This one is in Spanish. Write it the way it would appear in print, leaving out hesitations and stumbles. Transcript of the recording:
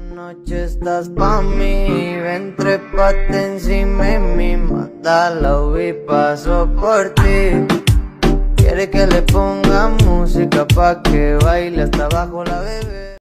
noche estás pa' mí, ven trépate encima de mí, mátala y paso por ti. Quiere que le ponga música pa' que baile hasta abajo la bebé.